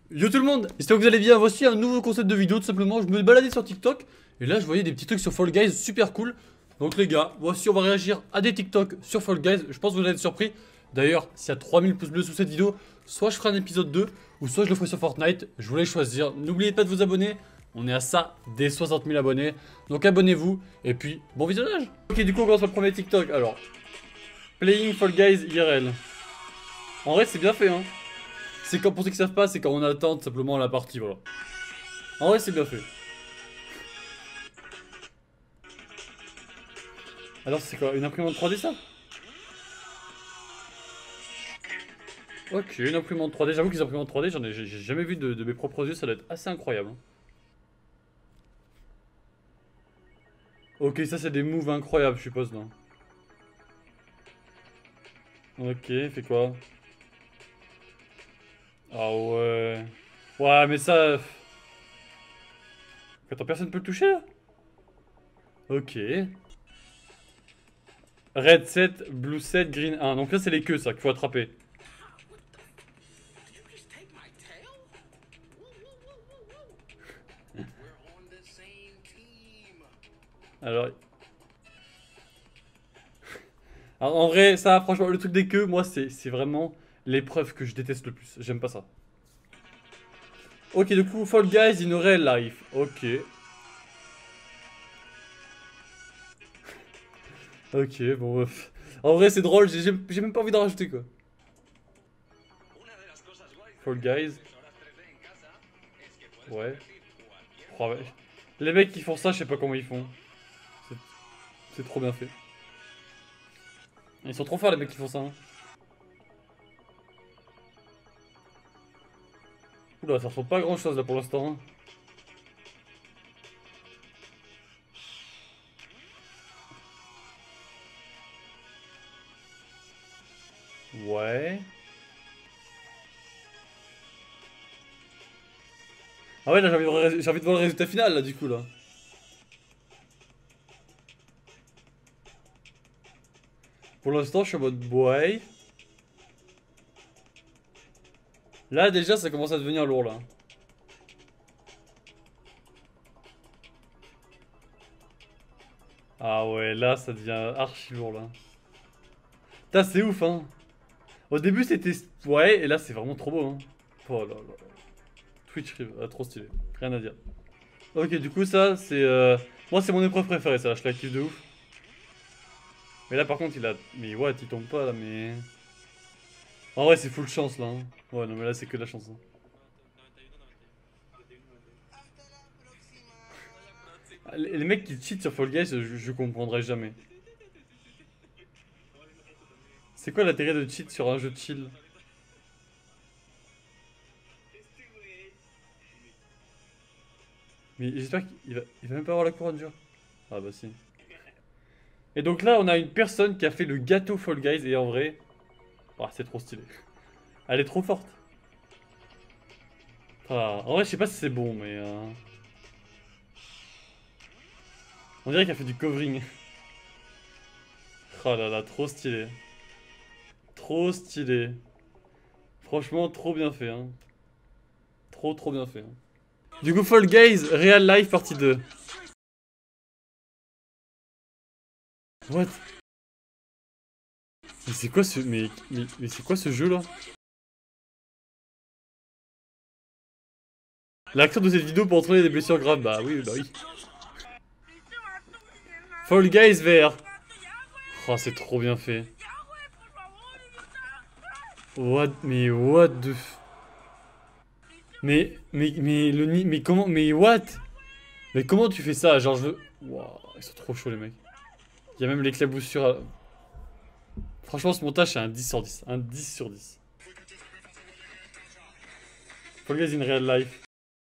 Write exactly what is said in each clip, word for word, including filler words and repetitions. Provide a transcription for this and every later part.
Yo tout le monde, j'espère que vous allez bien. Voici un nouveau concept de vidéo. Tout simplement, je me baladais sur TikTok et là je voyais des petits trucs sur Fall Guys super cool. Donc les gars, voici, on va réagir à des TikTok sur Fall Guys. Je pense que vous allez être surpris. D'ailleurs, s'il y a trois mille pouces bleus sous cette vidéo, soit je ferai un épisode deux ou soit je le ferai sur Fortnite. Je vous laisse choisir. N'oubliez pas de vous abonner. On est à ça des soixante mille abonnés. Donc abonnez-vous et puis bon visionnage. Ok, du coup on commence par le premier TikTok. Alors, Playing Fall Guys I R L. En vrai, c'est bien fait, hein. C'est quand, pour ceux qui savent pas, c'est quand on attend tout simplement la partie, voilà. En vrai, c'est bien fait. Alors, c'est quoi? Une imprimante trois D, ça? Ok, une imprimante trois D. J'avoue que les imprimantes trois D, j'en ai, j'ai jamais vu de, de mes propres yeux. Ça doit être assez incroyable, hein. Ok, ça, c'est des moves incroyables, je suppose, non? Ok, fait quoi? Ah ouais. Ouais, mais ça... Attends, personne peut le toucher, là? Ok. Red sept, Blue sept, Green un. Donc là, c'est les queues, ça, qu'il faut attraper. Alors... Alors, en vrai, ça, franchement, le truc des queues, moi, c'est vraiment l'épreuve que je déteste le plus. J'aime pas ça. Ok, du coup, Fall Guys in real life. Ok. Ok, bon. Euh, en vrai, c'est drôle. J'ai j'ai même pas envie d'en rajouter, quoi. Fall Guys. Ouais. Oh, ouais. Les mecs qui font ça, je sais pas comment ils font. C'est trop bien fait. Ils sont trop forts, les mecs qui font ça, hein. Oula, ça ressemble pas à grand chose là pour l'instant, hein. Ouais. Ah ouais, là j'ai envie, de voir le- j'ai envie de voir le résultat final là du coup là. Pour l'instant, je suis en mode ouais. Là déjà, ça commence à devenir lourd là. Ah ouais, là ça devient archi lourd là. Putain, c'est ouf, hein. Au début c'était ouais, et là c'est vraiment trop beau, hein. Oh là là. Twitch Riv, ah, trop stylé. Rien à dire. Ok, du coup ça c'est euh... moi c'est mon épreuve préférée, ça, je la kiffe de ouf. Mais là par contre il a... Mais what, il tombe pas là, mais... En vrai c'est full chance là, hein. Ouais, non mais là c'est que de la chance, hein. Ah, Les les mecs qui cheat sur Fall Guys, je, je comprendrai jamais. C'est quoi l'intérêt de cheat sur un jeu de chill? Mais j'espère qu'il va, il va même pas avoir la couronne, genre. Ah bah si. Et donc là, on a une personne qui a fait le gâteau Fall Guys, et en vrai... Ah, c'est trop stylé. Elle est trop forte. Ah, en vrai, je sais pas si c'est bon, mais... euh, On dirait qu'elle fait du covering. Oh là là, trop stylé. Trop stylé. Franchement, trop bien fait, hein. Trop trop bien fait, hein. Du coup, Fall Guys, Real Life partie deux. What? Mais c'est quoi ce... Mais, mais, mais c'est quoi ce jeu, là? L'acteur de cette vidéo pour entraîner des blessures graves. Bah oui, bah oui. Fall Guys V R. Oh, c'est trop bien fait. What? Mais what the... Mais, mais, mais, le ni... Mais comment... Mais what? Mais comment tu fais ça? Genre, je veux... Waouh, ils sont trop chauds, les mecs. Il y a même l'éclaboussure à... Franchement, ce montage, c'est un dix sur dix. Un dix sur dix. Fall Guys in real life.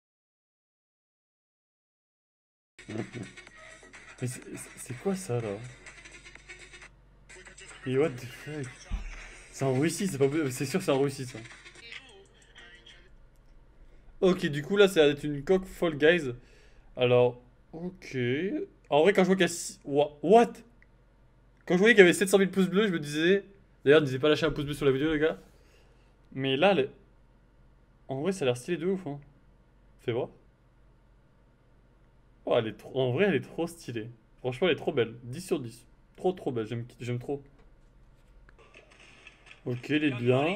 Mais c'est quoi ça, là? Et what the fuck? C'est en Russie, c'est pas... C'est sûr que c'est en Russie, ça. Ok, du coup, là, ça va être une coque Fall Guys. Alors, ok. En vrai, quand je vois qu'il y a... six- Wha- What? Quand je voyais qu'il y avait sept cent mille pouces bleus, je me disais... D'ailleurs, n'hésitez pas à lâcher un pouce bleu sur la vidéo, les gars. Mais là, les- En vrai, ça a l'air stylé de ouf, hein. Fais voir. Oh, elle est trop... En vrai, elle est trop stylée. Franchement, elle est trop belle. dix sur dix. Trop, trop belle. J'aime j'aime trop. Ok, elle est bien.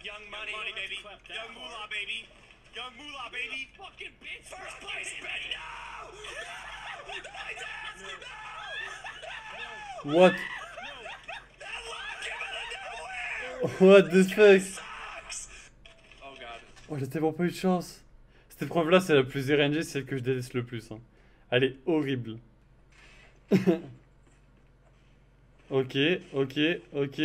What? What the fuck? Oh, j'ai tellement pas eu de chance. Cette épreuve-là, c'est la plus R N G, c'est celle que je déteste le plus. Hein. Elle est horrible. Ok, ok, ok.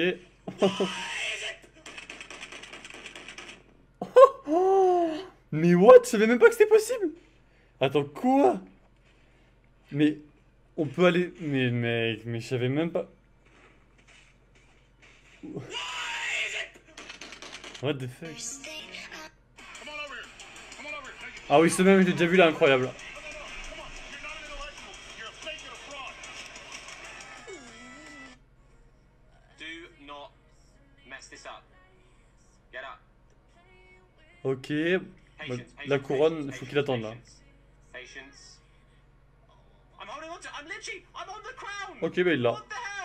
Mais what? Je savais même pas que c'était possible. Attends, quoi? Mais on peut aller... Mais mec, mais je savais même pas... What the fuck? Ah oui, ce même, je l'ai déjà vu là, incroyable. Ok, bah, la couronne, il faut qu'il attende là. Ok, bah il l'a.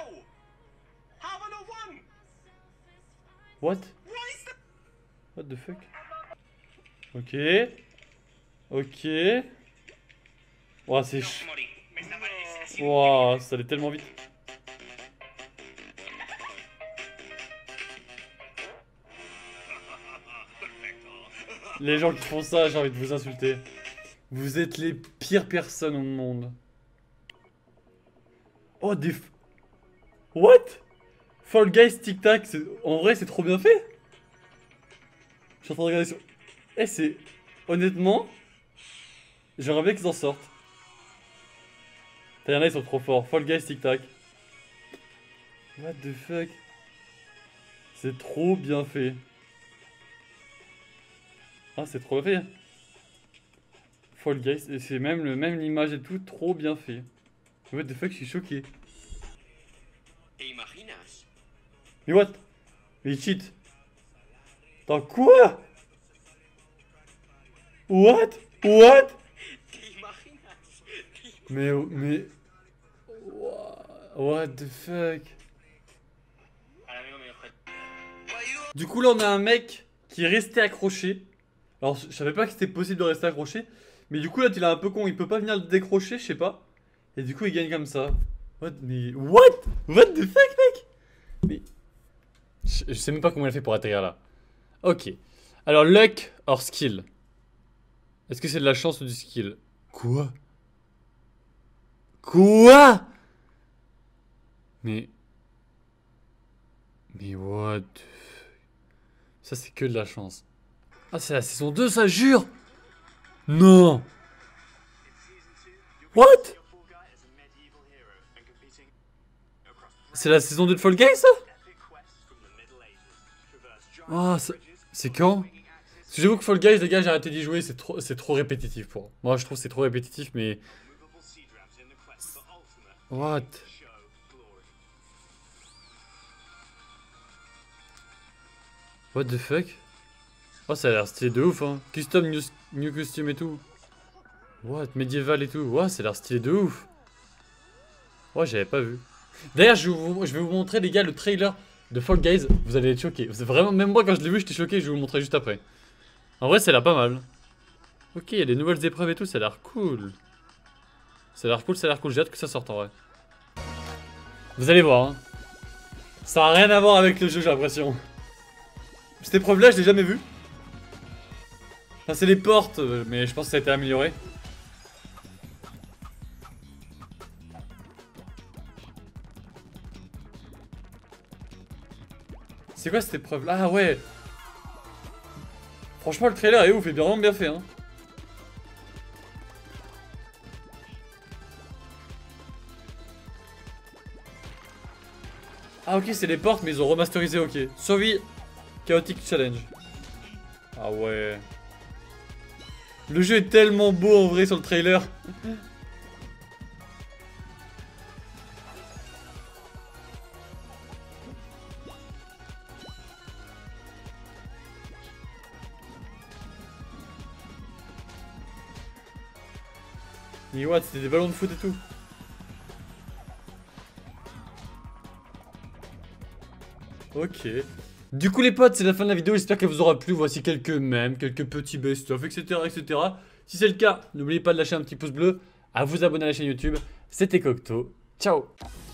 What? What the fuck? Ok. Ok. Ouah, c'est ch... Ouah, ça allait tellement vite. Les gens qui font ça, j'ai envie de vous insulter. Vous êtes les pires personnes au monde. Oh, des... F... What? Fall Guys Tic Tac, en vrai, c'est trop bien fait. Je suis en train de regarder sur... Eh, c'est... Honnêtement, j'aimerais bien qu'ils en sortent. Y'en a, ils sont trop forts. Fall Guys Tic Tac. What the fuck? C'est trop bien fait. Ah, c'est trop bien fait. Fall Guys, c'est même le même l'image et tout, trop bien fait. What the fuck, je suis choqué. Mais what? Mais il cheat. Attends, quoi? What? What? Mais, mais... What the fuck? Du coup là on a un mec qui est resté accroché. Alors je savais pas que c'était possible de rester accroché. Mais du coup là il est un peu con, il peut pas venir le décrocher, je sais pas. Et du coup il gagne comme ça. What? Mais... What? What the fuck mec? Mais... Je, je sais même pas comment il a fait pour atterrir là. Ok. Alors luck or skill. Est-ce que c'est de la chance ou du skill? Quoi? Quoi? Mais... Mais what? Ça c'est que de la chance. Ah c'est la saison deux ça, jure? Non. What? C'est la saison deux de Fall Guys ça? Ah oh, c'est quand? Parce que j'avoue que Fall Guys les gars j'ai arrêté d'y jouer, c'est trop, c'est trop répétitif pour moi. Je trouve que c'est trop répétitif mais... What? What the fuck? Oh ça a l'air stylé de ouf hein. Custom new, new costume et tout. What? Médiéval et tout. Ouais, ça a l'air stylé de ouf. Ouais, j'avais pas vu. D'ailleurs, je, je vais vous montrer les gars le trailer de Fall Guys. Vous allez être choqués. C'est vraiment, même moi quand je l'ai vu, j'étais choqué. Je vais vous montrer juste après. En vrai, ça a l'air pas mal. Ok, il y a des nouvelles épreuves et tout. Ça a l'air cool. Ça a l'air cool, ça a l'air cool. J'ai hâte que ça sorte en vrai. Vous allez voir. Hein. Ça a rien à voir avec le jeu, j'ai l'impression. Cette épreuve là, je l'ai jamais vue. Enfin, c'est les portes, mais je pense que ça a été amélioré. C'est quoi cette épreuve là? Ah ouais. Franchement le trailer est ouf, il est vraiment bien fait hein. Ah ok c'est les portes mais ils ont remasterisé ok. Survie Chaotic Challenge. Ah ouais. Le jeu est tellement beau en vrai sur le trailer. Mais what, c'était des ballons de foot et tout. Ok. Du coup les potes, c'est la fin de la vidéo, j'espère qu'elle vous aura plu. Voici quelques mèmes, quelques petits best-of, et cetera et cetera. Si c'est le cas, n'oubliez pas de lâcher un petit pouce bleu, à vous abonner à la chaîne YouTube. C'était Cocteau, ciao.